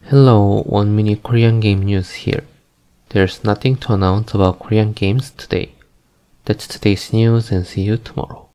Hello, one minute Korean game news here. There's nothing to announce about Korean games today. That's today's news and see you tomorrow.